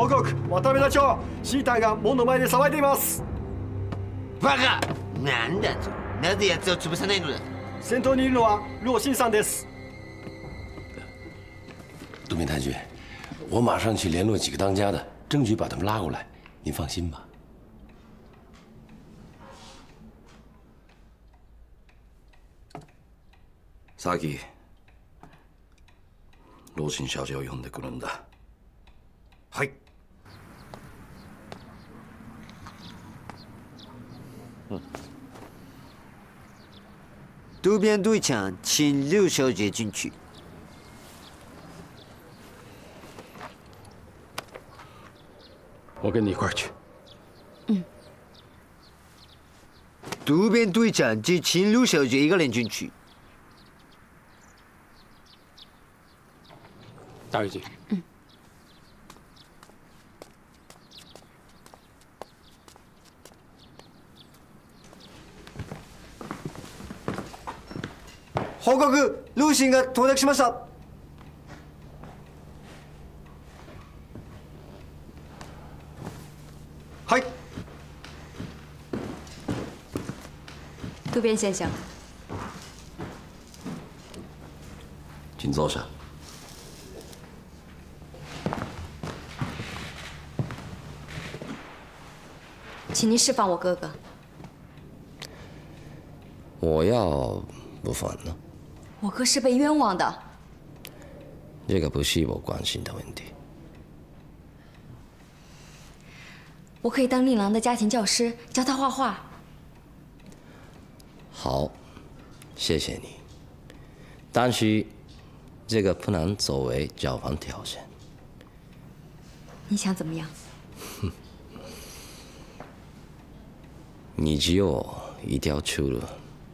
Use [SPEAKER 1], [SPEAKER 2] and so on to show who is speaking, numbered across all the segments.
[SPEAKER 1] 報告、渡辺隊長、シーターが門の前で騒いでいます。
[SPEAKER 2] バカ！なんだと？なぜ奴を潰さないのだ？
[SPEAKER 1] 先頭にいるのは陆信さんです。
[SPEAKER 3] 杜明太君，我马上去联络几个当家的，争取把他们拉过来。您放心吧。
[SPEAKER 4] さき、陆信小姐を呼んでくるんだ。はい。
[SPEAKER 2] 渡边队长，请陆小姐进去。
[SPEAKER 5] 我跟你一块儿去。
[SPEAKER 2] 渡边队长只请陆小姐一个人进去。
[SPEAKER 5] 大卫姐。
[SPEAKER 2] 報告、陸信が到着しました。はい。
[SPEAKER 6] 渡边先生，
[SPEAKER 4] 请坐下。
[SPEAKER 6] 请您释放我哥哥。
[SPEAKER 3] 我要不放呢？
[SPEAKER 6] 我哥是被冤枉的。
[SPEAKER 3] 这个不是我关心的问题。
[SPEAKER 6] 我可以当令郎的家庭教师，教他画画。
[SPEAKER 3] 好，谢谢你。但是这个不能作为交换条件。
[SPEAKER 6] 你想怎么样？
[SPEAKER 3] 你只有一条出路。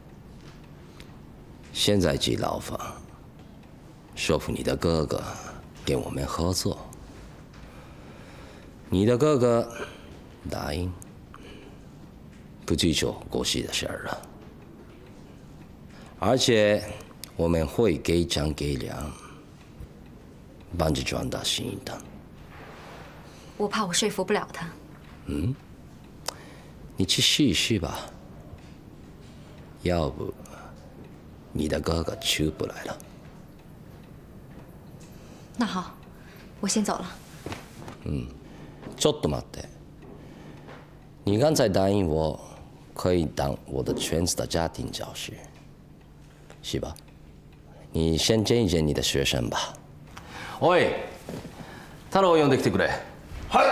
[SPEAKER 3] 现在去牢房，说服你的哥哥跟我们合作。你的哥哥答应不追究过去的事儿了，而且我们会给张给粮，帮着转达心意的。
[SPEAKER 6] 我怕我说服不了他。
[SPEAKER 3] 你去试一试吧，要不你的哥哥出不来了。
[SPEAKER 6] 那好，我先走了。
[SPEAKER 3] ちょっと待って。你刚才答应我，可以当我的全职的家庭教师，是吧？你先见一见你的学生吧。
[SPEAKER 4] おい、太郎を呼んできてくれ。はい。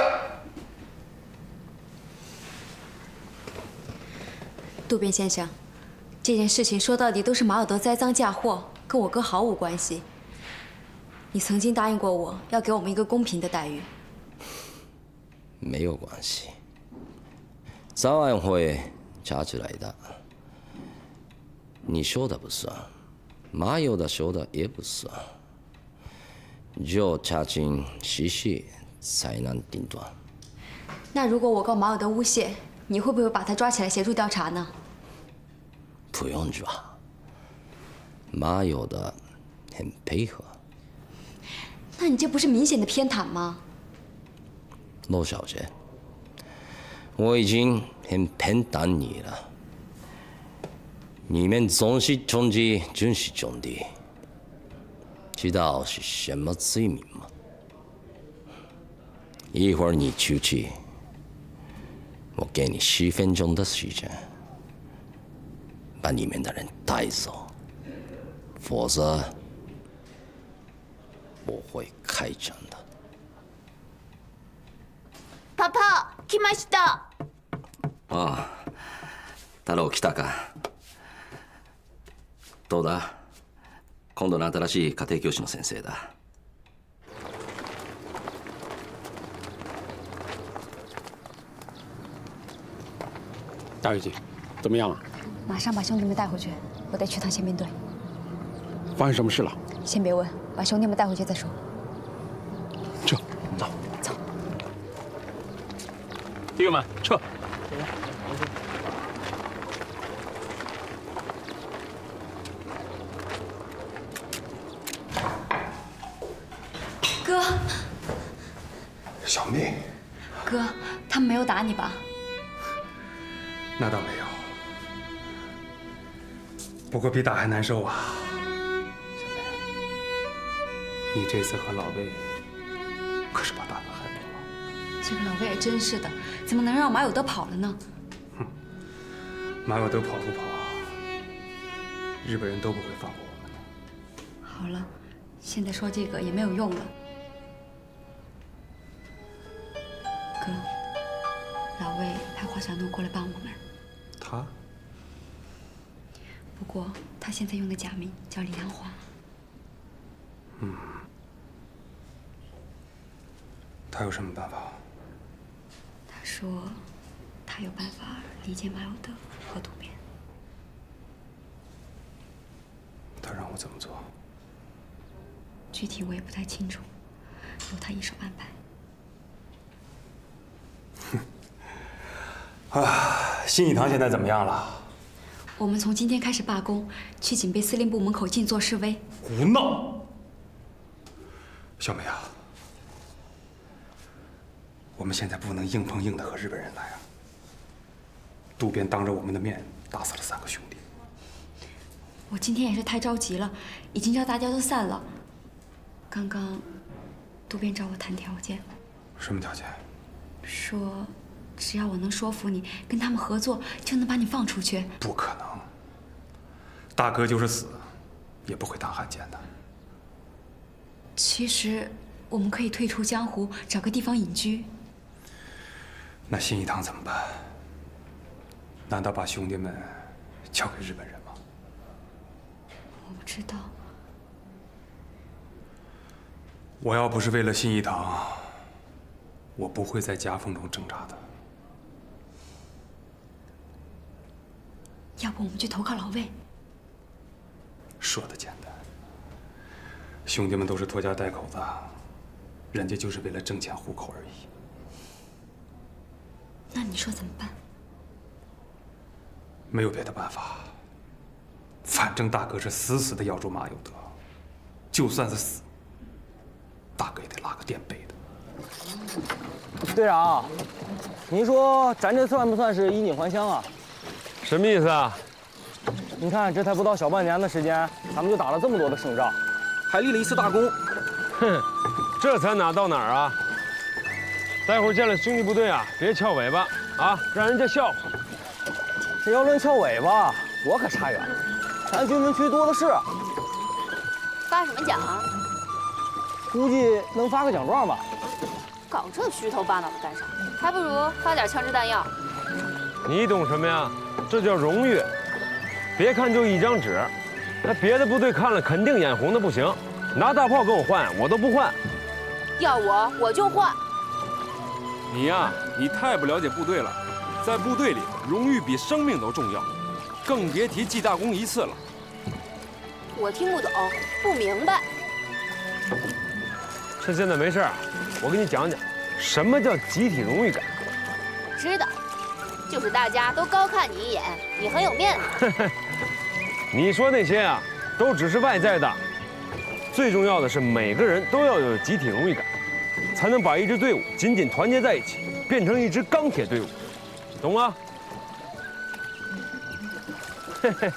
[SPEAKER 6] 渡边先生，这件事情说到底都是马尔德栽赃嫁祸，跟我哥毫无关系。你曾经答应过我要给我们一个公平的待遇。
[SPEAKER 3] 没有关系，早晚会查出来的。你说的不算，马友的说的也不算，只有查清事实才能定断。
[SPEAKER 6] 那如果我告马尔德诬陷，你会不会把他抓起来协助调查呢？
[SPEAKER 3] 不用抓，马友的很配合。
[SPEAKER 6] 那你这不是明显的偏袒吗？
[SPEAKER 3] 陆小姐，我已经很偏袒你了。你们总是兄弟，真是兄弟。知道是什么罪名吗？一会儿你出去，我给你10分钟的时间，把里面的人带走，否则我会开战的。
[SPEAKER 7] パパ、来ました。
[SPEAKER 4] ああ、太郎来たか。どうだ？今度の新しい家庭教師の先生だ。
[SPEAKER 5] 大卫姐，怎么样了？
[SPEAKER 6] 马上把兄弟们带回去，我得去趟宪兵队。
[SPEAKER 5] 发生什么事了？
[SPEAKER 6] 先别问，把兄弟们带回去再说。
[SPEAKER 5] 撤，走，
[SPEAKER 6] 走。
[SPEAKER 5] 弟兄们，撤！
[SPEAKER 6] 哥，
[SPEAKER 8] 小妹，
[SPEAKER 6] 有打你吧？
[SPEAKER 8] 那倒没有，不过比打还难受啊。小梅，你这次和老魏可是把大哥害苦了。
[SPEAKER 6] 这个老魏也真是的，怎么能让马有德跑了呢？
[SPEAKER 8] 哼，马有德跑不跑，日本人都不会放过我们的。
[SPEAKER 6] 好了，现在说这个也没有用了。哥，老魏派华小诺过来帮我们。
[SPEAKER 8] 他？
[SPEAKER 6] 不过他现在用的假名叫李兰花。
[SPEAKER 8] 嗯。他有什么办法？
[SPEAKER 6] 他说，他有办法理解马有德和渡边。
[SPEAKER 8] 他让我怎么做？
[SPEAKER 6] 具体我也不太清楚，由他一手安排。
[SPEAKER 8] 新义堂现在怎么样了？
[SPEAKER 6] 我们从今天开始罢工，去警备司令部门口静坐示威。
[SPEAKER 8] 胡闹！小梅啊，我们现在不能硬碰硬的和日本人来啊！渡边当着我们的面打死了3个兄弟。
[SPEAKER 6] 我今天也是太着急了，已经叫大家都散了。刚刚，渡边找我谈条件。
[SPEAKER 8] 什么条件？
[SPEAKER 6] 说，只要我能说服你跟他们合作，就能把你放出去。
[SPEAKER 8] 不可能，大哥就是死，也不会当汉奸的。
[SPEAKER 6] 其实，我们可以退出江湖，找个地方隐居。
[SPEAKER 8] 那新义堂怎么办？难道把兄弟们交给日本人吗？
[SPEAKER 6] 我不知道。
[SPEAKER 8] 我要不是为了新义堂，我不会在夹缝中挣扎的。
[SPEAKER 6] 要不我们去投靠老魏？
[SPEAKER 8] 说的简单，兄弟们都是拖家带口的，人家就是为了挣钱糊口而已。
[SPEAKER 6] 那你说怎么办？
[SPEAKER 8] 没有别的办法，反正大哥是死死的咬住马有德，就算是死，大哥也得拉个垫背的。
[SPEAKER 9] 队长，您说咱这算不算是衣锦还乡啊？
[SPEAKER 5] 什么意思啊？
[SPEAKER 9] 你看，这才不到小半年的时间，咱们就打了这么多的胜仗，还立了一次大功。
[SPEAKER 5] 哼，这才哪到哪儿啊？待会儿见了兄弟部队啊，别翘尾巴啊，让人家笑话。
[SPEAKER 9] 这要论翘尾巴，我可差远了，咱军分区多的是。
[SPEAKER 7] 发什么奖啊？
[SPEAKER 9] 估计能发个奖状吧。
[SPEAKER 7] 搞这虚头巴脑的干啥？还不如发点枪支弹药。
[SPEAKER 5] 你懂什么呀？这叫荣誉。别看就一张纸，那别的部队看了肯定眼红的不行，拿大炮跟我换，我都不换。
[SPEAKER 7] 要我就换。
[SPEAKER 10] 你呀，你太不了解部队了，在部队里，荣誉比生命都重要，更别提记大功一次了。
[SPEAKER 7] 我听不懂，不明白。
[SPEAKER 5] 趁现在没事，我给你讲讲，什么叫集体荣誉感。
[SPEAKER 7] 知道，就是大家都高看你一眼，你很有面子。
[SPEAKER 5] 你说那些啊，都只是外在的，最重要的是每个人都要有集体荣誉感，才能把一支队伍紧紧团结在一起，变成一支钢铁队伍，懂吗？嘿嘿。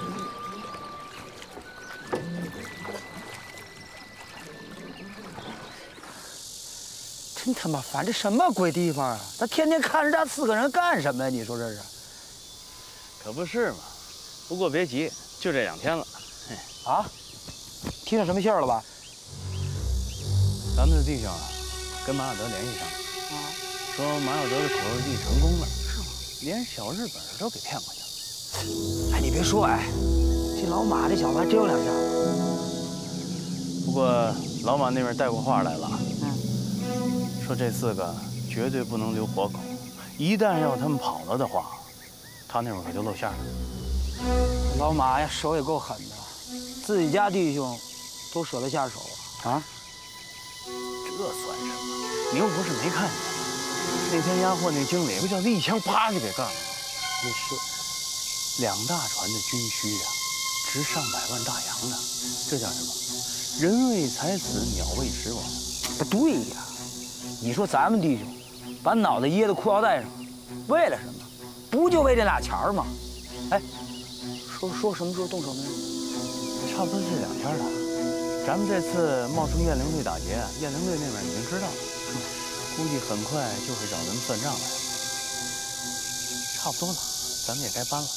[SPEAKER 9] 真他妈烦！这什么鬼地方啊？他天天看着这4个人干什么呀？你说这是？
[SPEAKER 11] 可不是嘛。不过别急，就这2天了。
[SPEAKER 9] 啊？听上什么信儿了吧？
[SPEAKER 11] 咱们的弟兄啊，跟马有德联系上了，说马有德的口肉计成功了，是吗？连小日本人都给骗过去了。
[SPEAKER 9] 哎，你别说，哎，这老马这小子还真有两下。
[SPEAKER 11] 不过老马那边带过话来了，说这4个绝对不能留活口，一旦要他们跑了的话，他那边可就露馅了。
[SPEAKER 9] 老马呀，手也够狠的，自己家弟兄都舍得下手啊！
[SPEAKER 11] 这算什么？你又不是没看见，那天押货那经理不叫他一枪啪就给干了吗？
[SPEAKER 9] 也是
[SPEAKER 11] ，2大船的军需啊，值上百万大洋呢，这叫什么？人为财死，鸟为食亡。
[SPEAKER 9] 不对呀！你说咱们弟兄把脑袋掖在裤腰带上，为了什么？不就为这俩钱儿吗？哎，说什么时候动手呢？
[SPEAKER 11] 差不多这2天了。咱们这次冒充燕灵队打劫，燕灵队那边已经知道了，估计很快就会找咱们算账来了。差不多了，咱们也该搬了。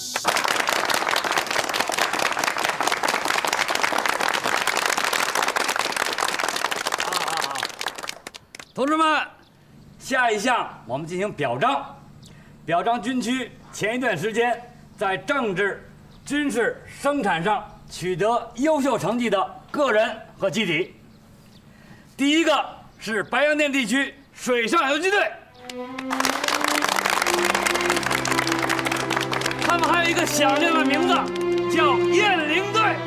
[SPEAKER 12] 同志们，下一项我们进行表彰，表彰军区前一段时间在政治、军事、生产上取得优秀成绩的个人和集体。第一个是白洋淀地区水上游击队，他们还有一个响亮的名字，叫雁翎队。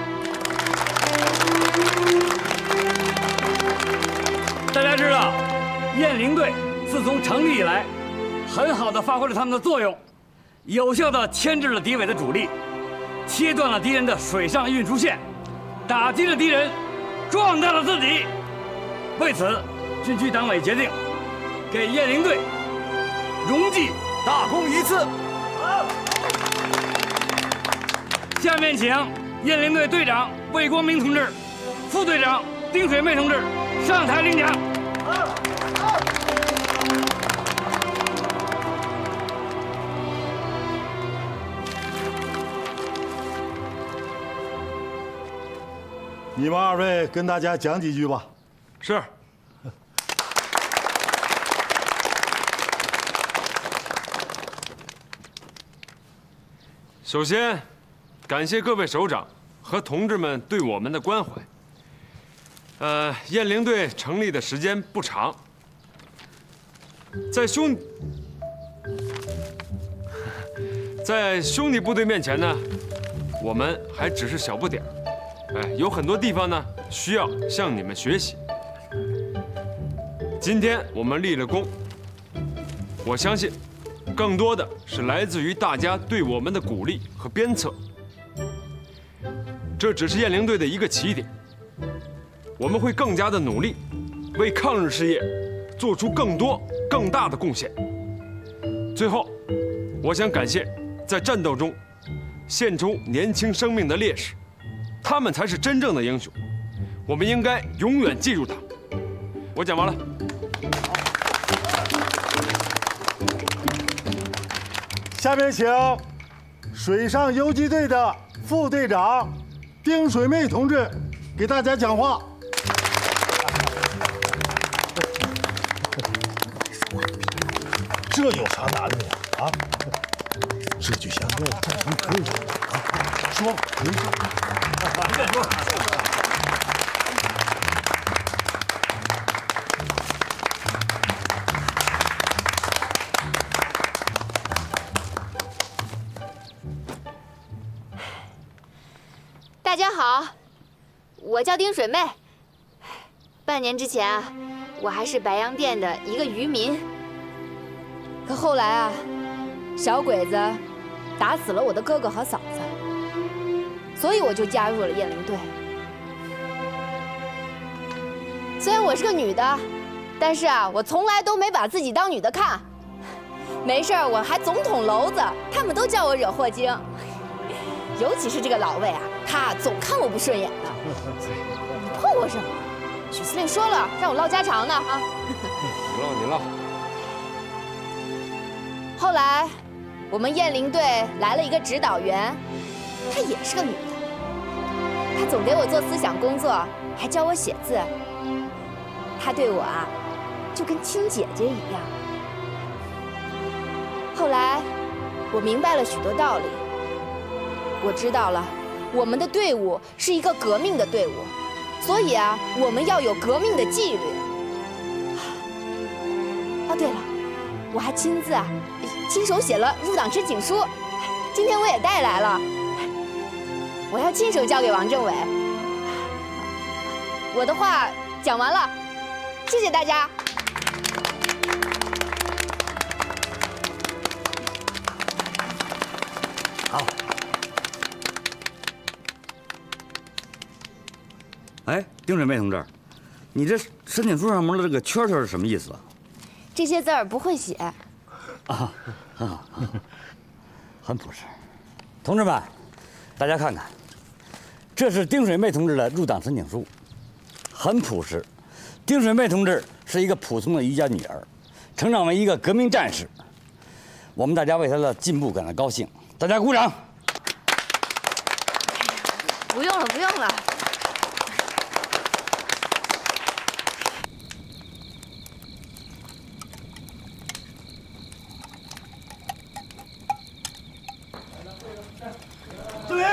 [SPEAKER 12] 大家知道。 雁翎队自从成立以来，很好地发挥了他们的作用，有效地牵制了敌伪的主力，切断了敌人的水上运输线，打击了敌人，壮大了自己。为此，军区党委决定给雁翎队荣记大功1次。下面请雁翎队队长魏光明同志、副队长丁水妹同志上台领奖。
[SPEAKER 13] 你们2位跟大家讲几句吧。
[SPEAKER 10] 是。首先，感谢各位首长和同志们对我们的关怀。雁翎队成立的时间不长，在兄弟部队面前呢，我们还只是小不点儿。 哎，有很多地方呢需要向你们学习。今天我们立了功，我相信，更多的是来自于大家对我们的鼓励和鞭策。这只是雁翎队的一个起点，我们会更加的努力，为抗日事业做出更多更大的贡献。最后，我想感谢在战斗中献出年轻生命的烈士。 他们才是真正的英雄，我们应该永远记住他们。我讲完了。
[SPEAKER 13] 下面请水上游击队的副队长丁水妹同志给大家讲话。这有啥难的呀？啊，这就像要战争可以啊，说没事。 别说。
[SPEAKER 7] 大家好，我叫丁水妹。半年之前啊，我还是白洋淀的一个渔民。可后来啊，小鬼子打死了我的哥哥和嫂子。 所以我就加入了雁翎队。虽然我是个女的，但是啊，我从来都没把自己当女的看。没事我还总捅娄子，他们都叫我惹祸精。尤其是这个老魏啊，他总看我不顺眼的。你碰我什么？许司令说了，让我唠家常呢啊。
[SPEAKER 10] 你唠。
[SPEAKER 7] 后来，我们雁翎队来了一个指导员，她也是个女的。 他总给我做思想工作，还教我写字。他对我啊，就跟亲姐姐一样。后来，我明白了许多道理。我知道了，我们的队伍是一个革命的队伍，所以啊，我们要有革命的纪律。哦，对了，我还亲手写了入党申请书，今天我也带来了。 我要亲手交给王政委。我的话讲完了，谢谢大家。
[SPEAKER 12] 好。哎，丁水妹同志，你这申请书上面的这个圈圈是什么意思啊？
[SPEAKER 7] 这些字儿不会写。
[SPEAKER 12] 啊，很好，很朴实。同志们，大家看看，这是丁水妹同志的入党申请书，很朴实。丁水妹同志是一个普通的渔家女儿，成长为一个革命战士。我们大家为她的进步感到高兴，大家鼓掌。
[SPEAKER 7] 不用了，不用了。
[SPEAKER 13] 志伟，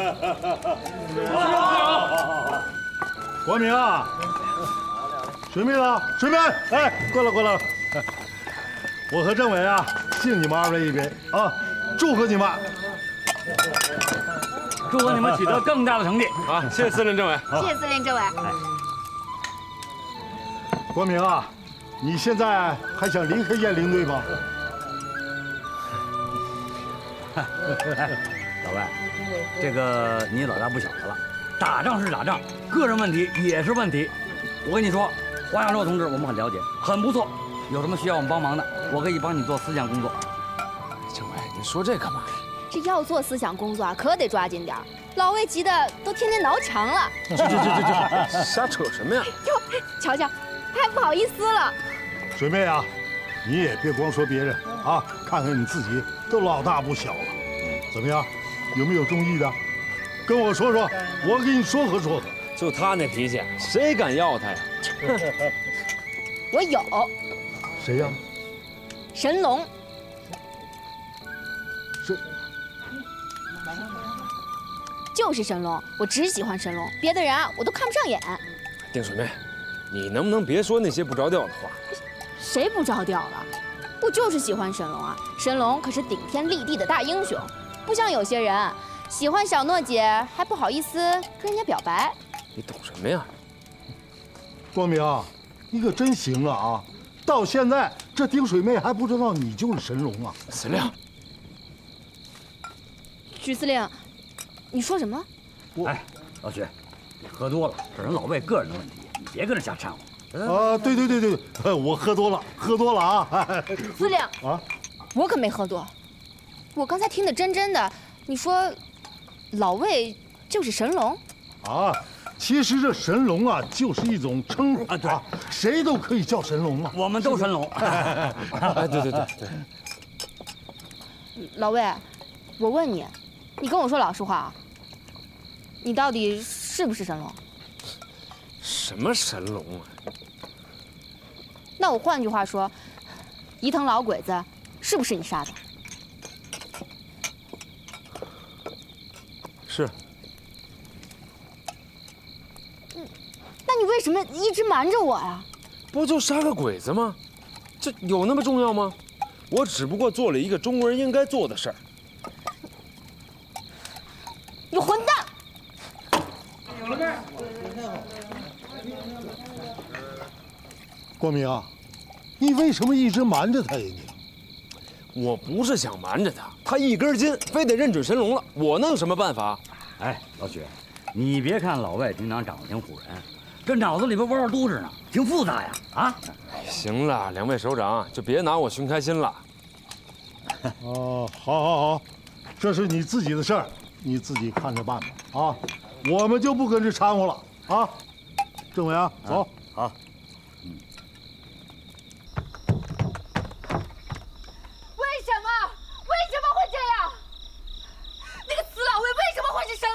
[SPEAKER 13] 国明啊，水妹呢？水妹，哎，过来过来。我和政委啊，敬你们2位一杯啊，祝贺你们！
[SPEAKER 12] 祝贺你们取得更大的成绩！
[SPEAKER 5] 好，谢谢司令政委。
[SPEAKER 7] 谢谢司令政委。
[SPEAKER 13] 国明啊，你现在还想离开雁翎队吗？
[SPEAKER 12] 老外，这个你老大不小的了，打仗是打仗，个人问题也是问题。我跟你说，华阳洛同志我们很了解，很不错。有什么需要我们帮忙的，我可以帮你做思想工作。
[SPEAKER 5] 政委，你说这干嘛？
[SPEAKER 7] 这要做思想工作啊，可得抓紧点儿。老魏急得都天天挠墙了。
[SPEAKER 5] 这，瞎扯什么呀？
[SPEAKER 7] 哟，瞧瞧，他还不好意思了。
[SPEAKER 13] 水妹啊，你也别光说别人啊，看看你自己，都老大不小了。怎么样？有没有中意的？跟我说说，我给你说和说和。
[SPEAKER 5] 就他那脾气，谁敢要他呀？
[SPEAKER 7] 我有。
[SPEAKER 13] 谁呀？
[SPEAKER 7] 神龙。就是神龙，我只喜欢神龙，别的人啊我都看不上眼。
[SPEAKER 5] 丁水妹，你能不能别说那些不着调的话？
[SPEAKER 7] 谁不着调了？我就是喜欢神龙啊！神龙可是顶天立地的大英雄，不像有些人喜欢小诺姐还不好意思跟人家表白。
[SPEAKER 5] 你懂什么呀？
[SPEAKER 13] 光明，你可真行啊！到现在这丁水妹还不知道你就是神龙啊！
[SPEAKER 5] 司令，
[SPEAKER 7] 许司令，你说什么？
[SPEAKER 12] 哎，老许，你喝多了，这人老魏个人的问题，你别跟着瞎掺和。
[SPEAKER 13] 对，我喝多了啊！
[SPEAKER 7] 司令啊，我可没喝多，我刚才听得真的。你说，老魏就是神龙？
[SPEAKER 13] 啊，其实这神龙啊，就是一种称呼啊，对，谁都可以叫神龙嘛。
[SPEAKER 12] 我们都神龙。
[SPEAKER 5] 哎，对。
[SPEAKER 7] 老魏，我问你，你跟我说老实话啊，你到底是不是神龙？
[SPEAKER 5] 什么神龙啊？
[SPEAKER 7] 那我换句话说，伊藤老鬼子是不是你杀的？
[SPEAKER 5] 是。
[SPEAKER 7] 那你为什么一直瞒着我呀？
[SPEAKER 5] 不就杀个鬼子吗？这有那么重要吗？我只不过做了一个中国人应该做的事儿。
[SPEAKER 7] 你混蛋！
[SPEAKER 13] 光明啊，你为什么一直瞒着他呀？
[SPEAKER 5] 我不是想瞒着他，他一根筋，非得认准神龙了，我能有什么办法？
[SPEAKER 12] 哎，老许，你别看老外平常长得挺唬人，这脑子里边窝着都是呢，挺复杂呀！啊，
[SPEAKER 5] 行了，两位首长就别拿我寻开心了。
[SPEAKER 13] 哦，好，这是你自己的事儿，你自己看着办吧。啊，我们就不跟着掺和了啊。政委啊，走。
[SPEAKER 12] 好。
[SPEAKER 7] 为什么会这样？那个死老魏为什么会是神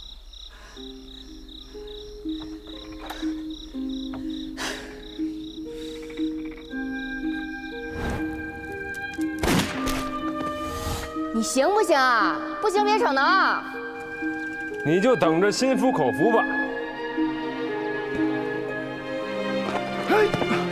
[SPEAKER 7] 龙？你行不行啊？不行别逞能。
[SPEAKER 5] 你就等着心服口服吧。嘿。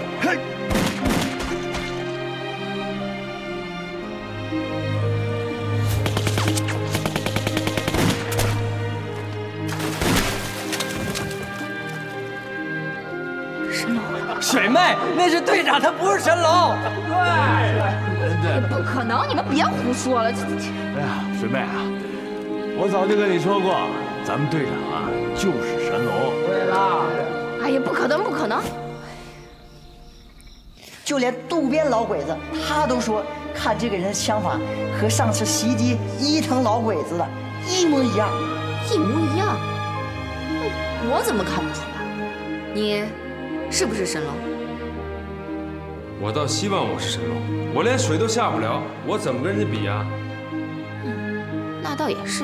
[SPEAKER 12] 水妹，那是队长，他不是神龙。
[SPEAKER 7] 对，不可能！你们别胡说了。
[SPEAKER 13] 哎呀，水妹啊，我早就跟你说过，咱们队长啊就是神龙。
[SPEAKER 7] 对了。哎呀，不可能，不可能！
[SPEAKER 14] 就连渡边老鬼子他都说，看这个人的枪法和上次袭击伊藤老鬼子的一模一样。
[SPEAKER 7] 一模一样？我怎么看不出来？你是不是神龙？
[SPEAKER 10] 我倒希望我是神龙，我连水都下不了，我怎么跟人家比呀？
[SPEAKER 7] 那倒也是。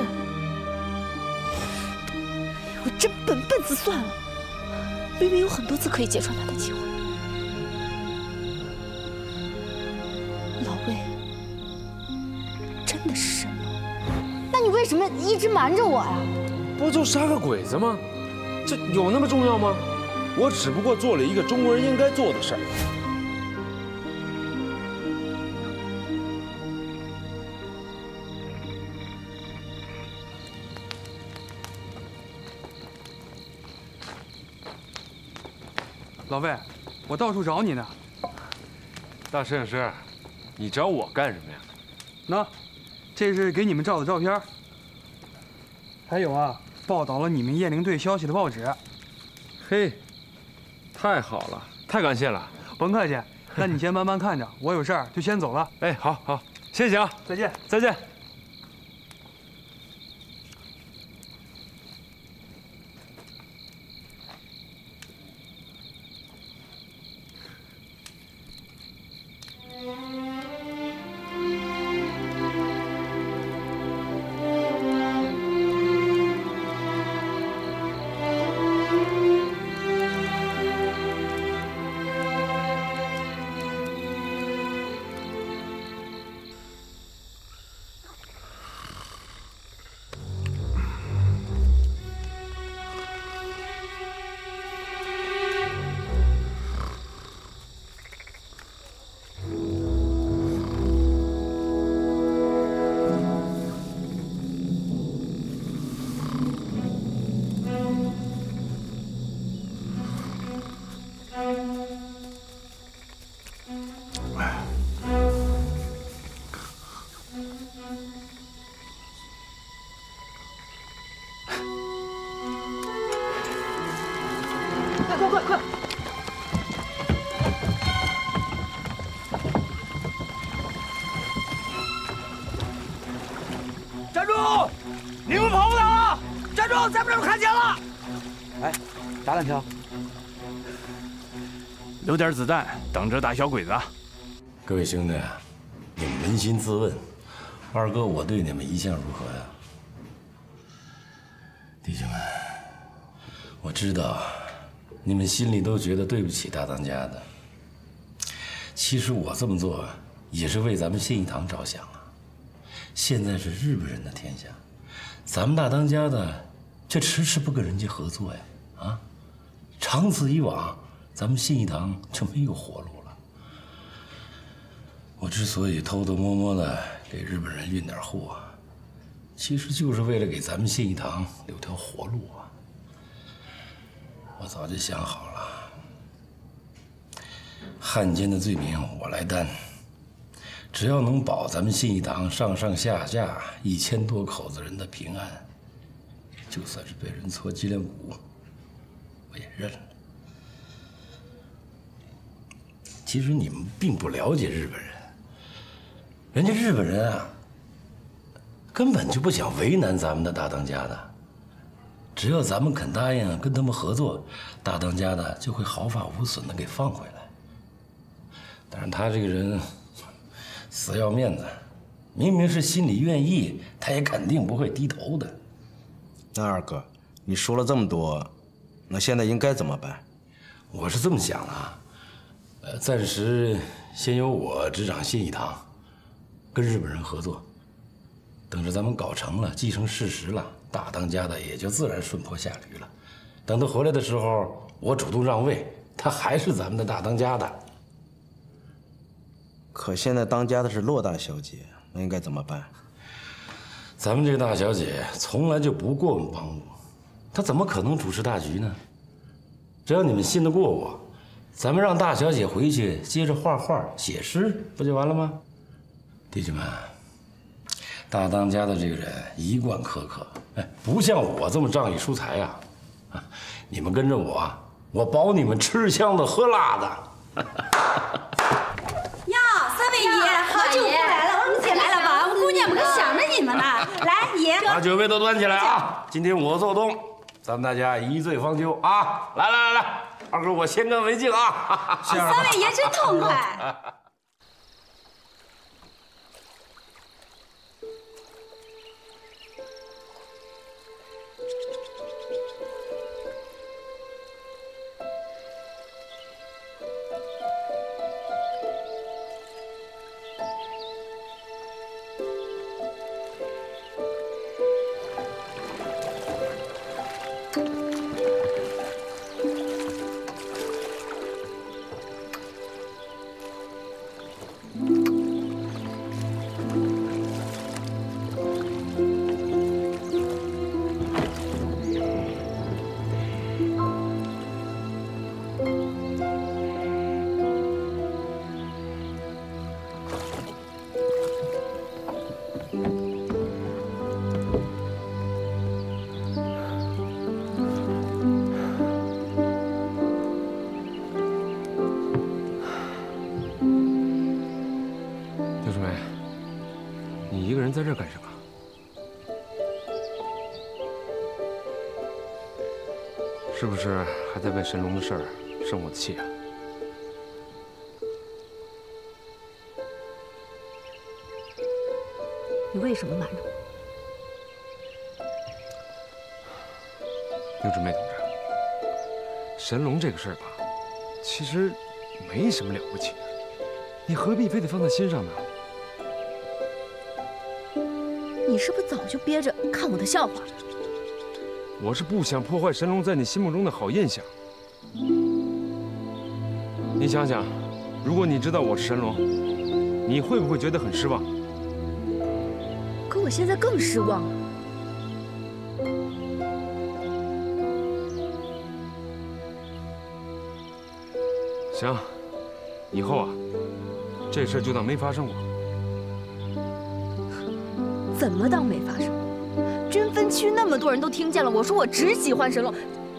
[SPEAKER 7] 我真笨死算了，明明有很多次可以揭穿他的机会。老魏真的是神龙？那你为什么一直瞒着我呀？
[SPEAKER 10] 不就杀个鬼子吗？这有那么重要吗？我只不过做了一个中国人应该做的事儿。
[SPEAKER 15] 老魏，我到处找你呢。
[SPEAKER 10] 大摄影师，你找我干什么呀？
[SPEAKER 15] 那，这是给你们照的照片。还有啊，报道了你们雁翎队消息的报纸。
[SPEAKER 10] 嘿，太好了，太感谢了。
[SPEAKER 15] 甭客气，那你先慢慢看着，我有事儿就先走了。
[SPEAKER 10] 哎，好，谢谢啊，
[SPEAKER 15] 再见，
[SPEAKER 10] 再见。
[SPEAKER 9] 快！站住！你们跑不了了！站住！咱们这儿看见了！
[SPEAKER 11] 哎，打两条。留点子弹，等着打小鬼子。
[SPEAKER 3] 各位兄弟，你们扪心自问，二哥我对你们一向如何呀？弟兄们，我知道你们心里都觉得对不起大当家的。其实我这么做也是为咱们信义堂着想啊。现在是日本人的天下，咱们大当家的却迟迟不跟人家合作呀！啊，长此以往，咱们信义堂就没有活路了。我之所以偷偷摸摸的给日本人运点货，其实就是为了给咱们信义堂留条活路啊！我早就想好了，汉奸的罪名我来担，只要能保咱们信义堂上上下下1000多口子人的平安，就算是被人搓脊梁骨，我也认了。其实你们并不了解日本人，人家日本人啊，根本就不想为难咱们的大当家的。只要咱们肯答应跟他们合作，大当家的就会毫发无损的给放回来。但是他这个人死要面子，明明是心里愿意，他也肯定不会低头的。
[SPEAKER 16] 那二哥，你说了这么多，那现在应该怎么办？
[SPEAKER 3] 我是这么想的，暂时先由我执掌信义堂，跟日本人合作。等着咱们搞成了，既成事实了，大当家的也就自然顺坡下驴了。等他回来的时候，我主动让位，他还是咱们的大当家的。
[SPEAKER 16] 可现在当家的是骆大小姐，那应该怎么办？
[SPEAKER 3] 咱们这个大小姐从来就不过问帮务，她怎么可能主持大局呢？只要你们信得过我，咱们让大小姐回去接着画画、写诗，不就完了吗？弟兄们，大当家的这个人一贯苛刻，哎，不像我这么仗义疏财呀。你们跟着我，我保你们吃香的喝辣的。
[SPEAKER 17] 爷。
[SPEAKER 18] 把酒杯都端起来啊！今天我做东，咱们大家一醉方休啊！来，二哥我先干为敬啊！
[SPEAKER 17] 三位爷真痛快。
[SPEAKER 10] 在这干什么？是不是还在为神龙的事儿生我的气啊？
[SPEAKER 17] 你为什么瞒着我？
[SPEAKER 10] 丁志梅同志，神龙这个事儿吧，其实没什么了不起的，你何必非得放在心上呢？
[SPEAKER 17] 你是不是早就憋着看我的笑话？
[SPEAKER 10] 我是不想破坏神龙在你心目中的好印象。你想想，如果你知道我是神龙，你会不会觉得很失望？
[SPEAKER 17] 可我现在更失望了。
[SPEAKER 10] 行，以后啊，这事就当没发生过。
[SPEAKER 17] 怎么当没发生？军分区那么多人都听见了，我说我只喜欢神龙。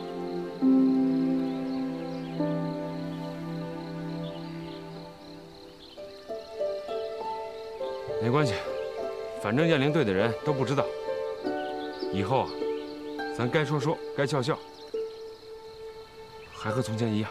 [SPEAKER 10] 没关系，反正雁翎队的人都不知道。以后啊，咱该说说，该笑笑，还和从前一样。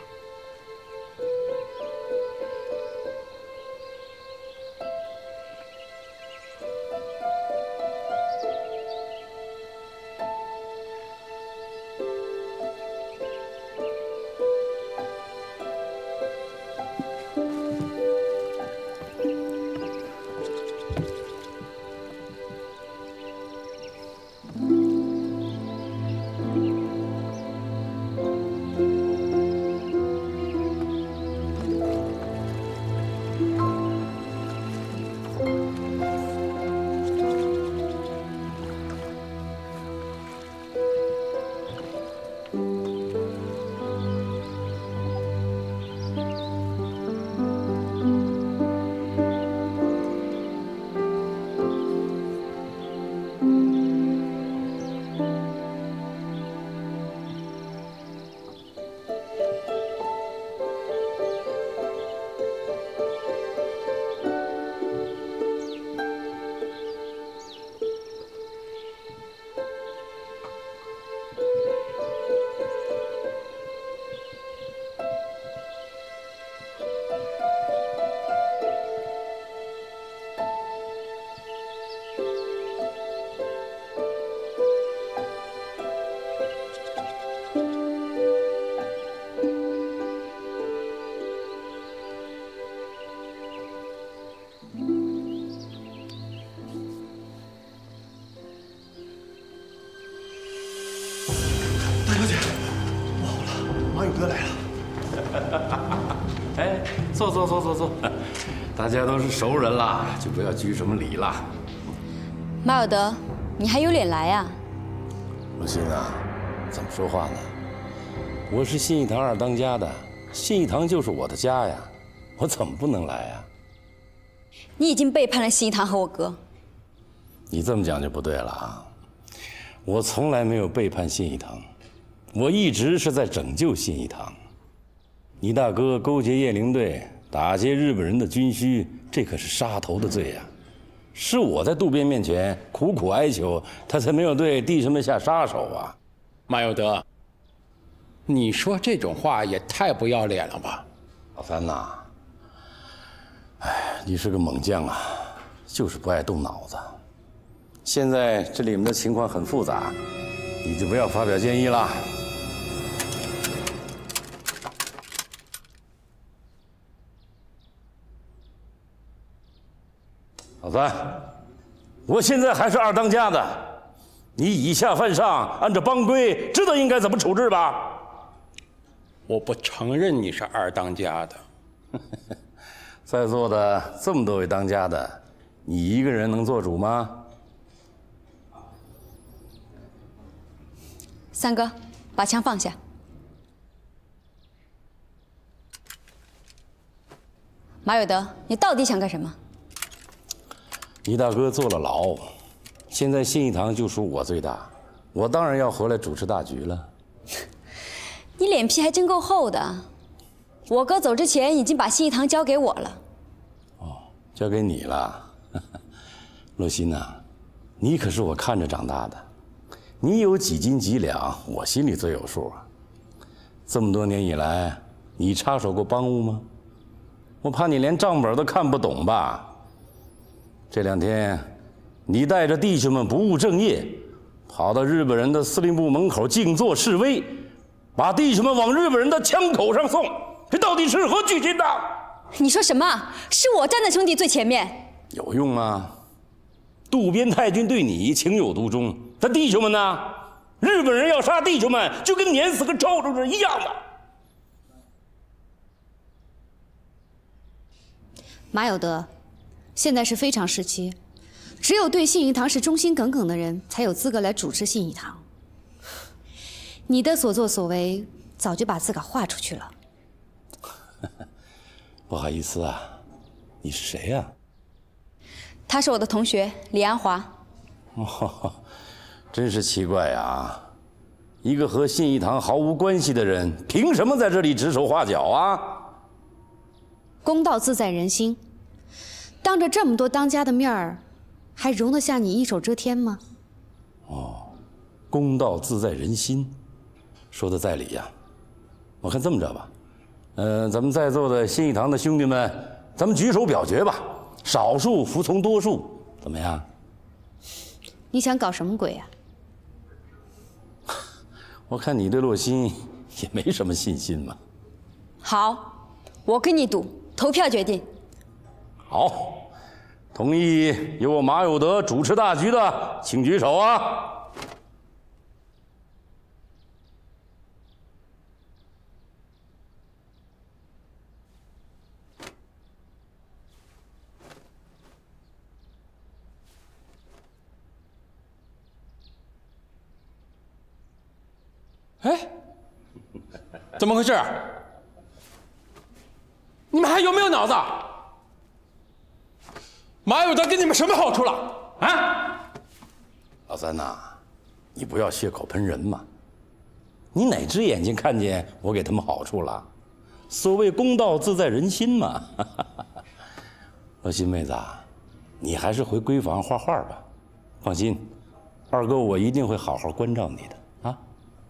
[SPEAKER 18] 哎，坐，大家都是熟人了，就不要拘什么礼了。
[SPEAKER 6] 马有德，你还有脸来呀？
[SPEAKER 3] 陆欣啊，怎么说话呢？我是信义堂二当家的，信义堂就是我的家呀，我怎么不能来呀？
[SPEAKER 6] 你已经背叛了信义堂和我哥。
[SPEAKER 3] 你这么讲就不对了啊！我从来没有背叛信义堂，我一直是在拯救信义堂。你大哥勾结雁翎队，打劫日本人的军需，这可是杀头的罪呀！ 是我在渡边面前苦苦哀求，他才没有对弟兄们下杀手啊。
[SPEAKER 19] 马有德，你说这种话也太不要脸了吧？
[SPEAKER 3] 老三呐，哎，你是个猛将啊，就是不爱动脑子。现在这里面的情况很复杂，你就不要发表建议了。老三，我现在还是二当家的，你以下犯上，按照帮规，知道应该怎么处置吧？
[SPEAKER 19] 我不承认你是二当家的。
[SPEAKER 3] 在座的这么多位当家的，你一个人能做主吗？
[SPEAKER 6] 三哥，把枪放下。马有德，你到底想干什么？
[SPEAKER 3] 你大哥坐了牢，现在信义堂就属我最大，我当然要回来主持大局了。
[SPEAKER 6] 你脸皮还真够厚的。我哥走之前已经把信义堂交给我了。
[SPEAKER 3] 哦，交给你了。洛心呐，你可是我看着长大的，你有几斤几两，我心里最有数啊。这么多年以来，你插手过帮务吗？我怕你连账本都看不懂吧。这2天，你带着弟兄们不务正业，跑到日本人的司令部门口静坐示威，把弟兄们往日本人的枪口上送，这到底是何居心呐？
[SPEAKER 6] 你说什么？是我站在兄弟最前面，
[SPEAKER 3] 有用吗？渡边太君对你情有独钟，他弟兄们呢？日本人要杀弟兄们，就跟碾死个臭虫子一样的。
[SPEAKER 20] 马有德。现在是非常时期，只有对信义堂是忠心耿耿的人，才有资格来主持信义堂。你的所作所为，早就把自个画出去了。
[SPEAKER 3] 不好意思啊，你是谁呀？
[SPEAKER 6] 他是我的同学李安华。
[SPEAKER 3] 哦，真是奇怪啊！一个和信义堂毫无关系的人，凭什么在这里指手画脚啊？
[SPEAKER 20] 公道自在人心。当着这么多当家的面儿，还容得下你一手遮天吗？
[SPEAKER 3] 哦，公道自在人心，说的在理呀。我看这么着吧，咱们在座的信义堂的兄弟们，咱们举手表决吧，少数服从多数，怎么样？
[SPEAKER 20] 你想搞什么鬼啊？
[SPEAKER 3] 我看你对洛心也没什么信心嘛。
[SPEAKER 6] 好，我跟你赌，投票决定。
[SPEAKER 3] 好，同意由我马有德主持大局的，请举手啊！
[SPEAKER 19] 哎，怎么回事？你们还有没有脑子？马有德给你们什么好处了？啊！
[SPEAKER 3] 老三呐，你不要血口喷人嘛！你哪只眼睛看见我给他们好处了？所谓公道自在人心嘛。洛心妹子，你还是回闺房画画吧。放心，二哥我一定会好好关照你的啊。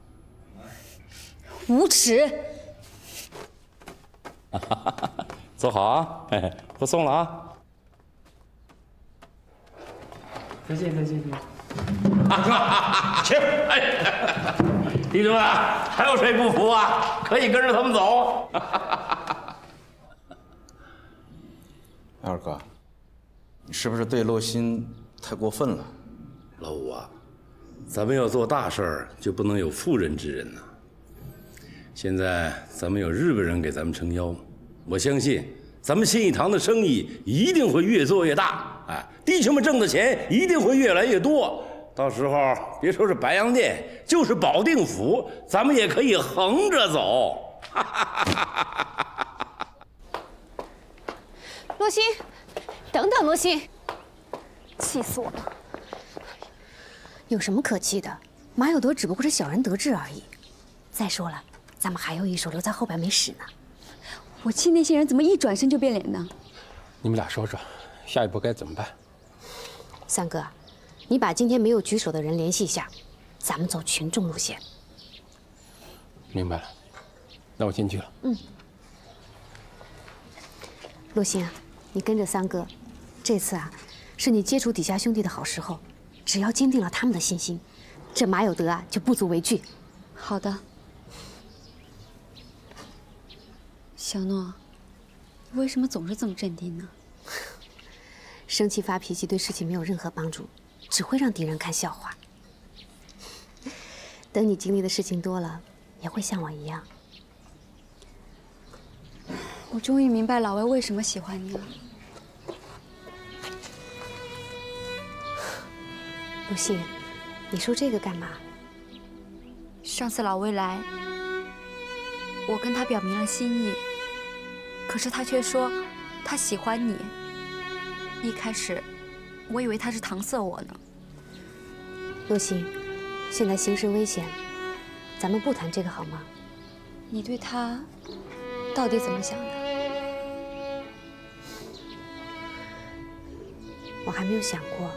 [SPEAKER 6] 无耻！
[SPEAKER 3] 坐好啊，不送了啊。
[SPEAKER 15] 再见，再见，再见。
[SPEAKER 18] 行，哎，弟兄们，还有谁不服啊？可以跟着他们走。
[SPEAKER 16] 二哥，你是不是对洛心太过分了？
[SPEAKER 3] 老五啊，咱们要做大事儿，就不能有妇人之仁呐。现在咱们有日本人给咱们撑腰，我相信咱们信义堂的生意一定会越做越大。哎，弟兄们挣的钱一定会越来越多，到时候别说是白洋淀，就是保定府，咱们也可以横着走。
[SPEAKER 20] 洛心，等等，洛心，气死我了！有什么可气的？马有德只不过是小人得志而已。再说了，咱们还有一手留在后边没使呢。
[SPEAKER 6] 我气那些人怎么一转身就变脸呢？
[SPEAKER 19] 你们俩说说，下一步该怎么办？
[SPEAKER 20] 三哥，你把今天没有举手的人联系一下，咱们走群众路线。
[SPEAKER 19] 明白了，那我先去了。
[SPEAKER 20] 嗯。陆星啊，你跟着三哥，这次啊，是你接触底下兄弟的好时候，只要坚定了他们的信心，这马有德啊就不足为惧。
[SPEAKER 6] 好的。小诺，你为什么总是这么镇定呢？
[SPEAKER 20] 生气发脾气对事情没有任何帮助，只会让敌人看笑话。等你经历的事情多了，也会像我一样。
[SPEAKER 6] 我终于明白老魏为什么喜欢你了。
[SPEAKER 20] 陆信，你说这个干嘛？
[SPEAKER 6] 上次老魏来，我跟他表明了心意，可是他却说他喜欢你。一开始，我以为他是搪塞我呢。
[SPEAKER 20] 陆信，现在形势危险，咱们不谈这个好吗？
[SPEAKER 6] 你对他到底怎么想的？
[SPEAKER 20] 我还没有想过。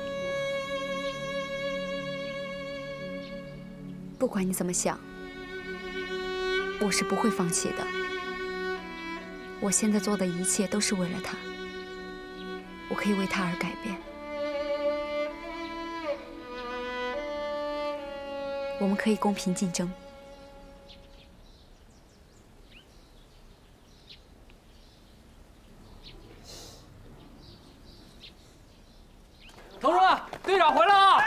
[SPEAKER 6] 不管你怎么想，我是不会放弃的。我现在做的一切都是为了他，我可以为他而改变。我们可以公平竞争。
[SPEAKER 15] 同志们，队长回来了！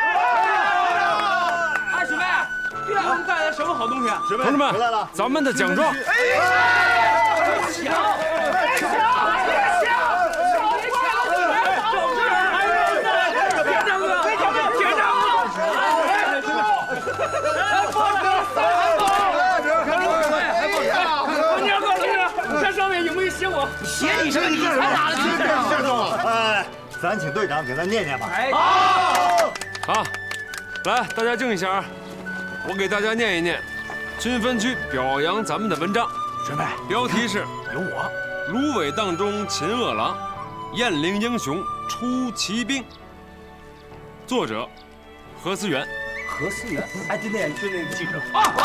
[SPEAKER 15] 哎，水妹，队长给我们带来什么好东西？
[SPEAKER 10] 同志们，咱们的奖状。
[SPEAKER 15] 写你什么？你才拿的去？
[SPEAKER 13] 夏总，哎，咱请队长给咱念念吧。
[SPEAKER 10] 好，来，大家静一下啊！我给大家念一念军分区表扬咱们的文章。
[SPEAKER 13] 准备，
[SPEAKER 10] 标题是
[SPEAKER 13] 有我，
[SPEAKER 10] 芦苇荡中擒恶狼，雁翎英雄出奇兵。作者何思源。
[SPEAKER 9] 何思源，哎，对，那个记者。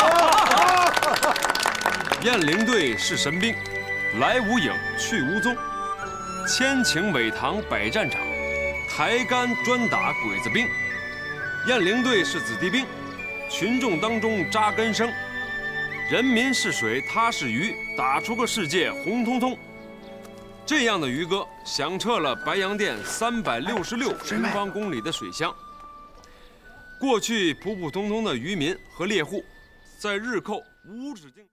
[SPEAKER 10] 雁翎队是神兵。来无影，去无踪，千顷苇塘百战场，抬杆专打鬼子兵。雁翎队是子弟兵，群众当中扎根生。人民是水，他是鱼，打出个世界红彤彤。这样的渔歌响彻了白洋淀366平方公里的水乡。过去普普通通的渔民和猎户，在日寇无止境。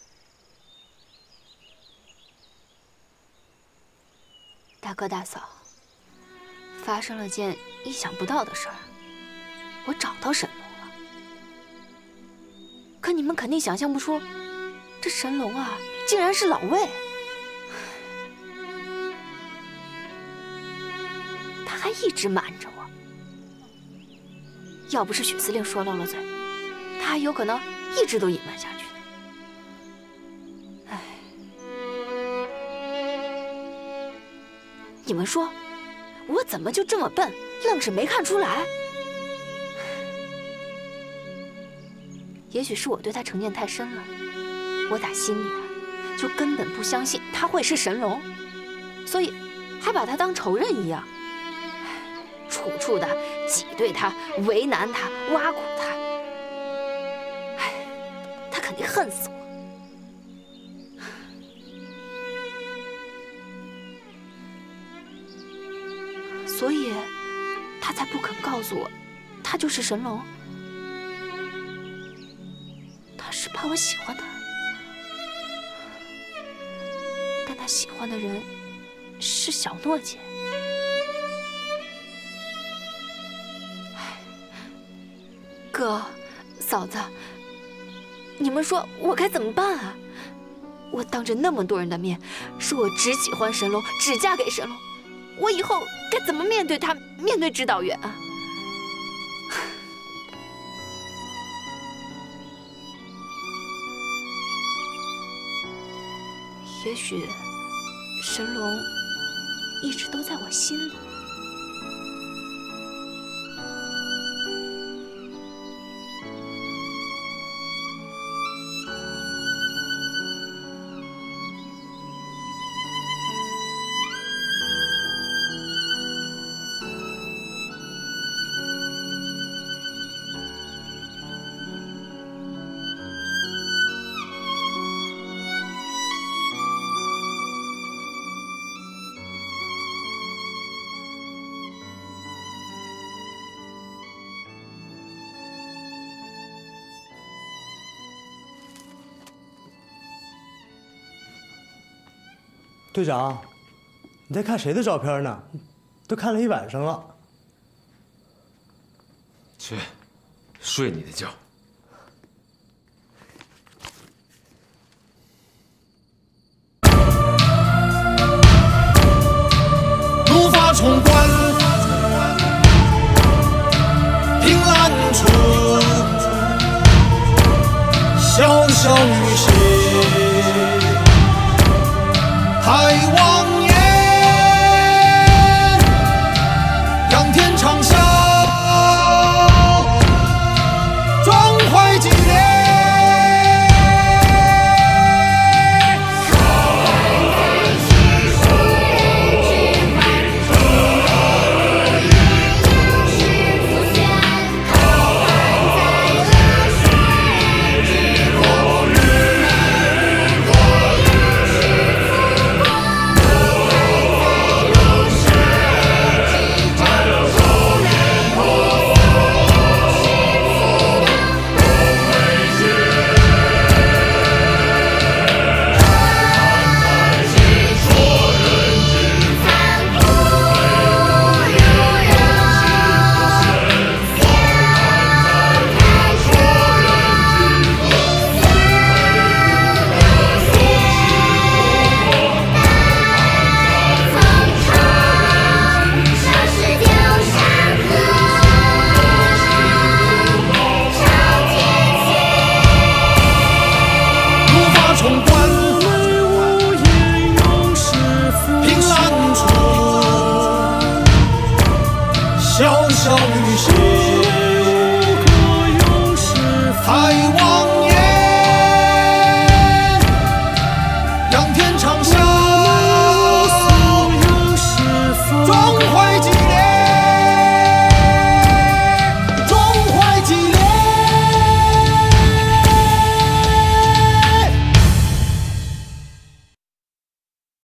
[SPEAKER 7] 大哥大嫂，发生了件意想不到的事儿，我找到神龙了。可你们肯定想象不出，这神龙啊，竟然是老魏。他还一直瞒着我，要不是许司令说漏了嘴，他还有可能一直都隐瞒下去。你们说，我怎么就这么笨，愣是没看出来？也许是我对他成见太深了，我打心里啊，就根本不相信他会是神龙，所以还把他当仇人一样，处处的挤兑他、为难他、挖苦他。哎，他肯定恨死我。所以，他才不肯告诉我，他就是神龙。他是怕我喜欢他，但他喜欢的人是小诺姐。哥，嫂子，你们说我该怎么办啊？我当着那么多人的面，说我只喜欢神龙，只嫁给神龙。我以后该怎么面对他，面对指导员啊？也许神龙一直都在我心里，
[SPEAKER 21] 队长，你在看谁的照片呢？都看了一晚上了。
[SPEAKER 10] 去，睡你的觉。
[SPEAKER 22] 怒发冲冠，凭栏处，潇潇雨歇。太王爷，仰天长啸，壮怀激烈。潇潇雨歇，太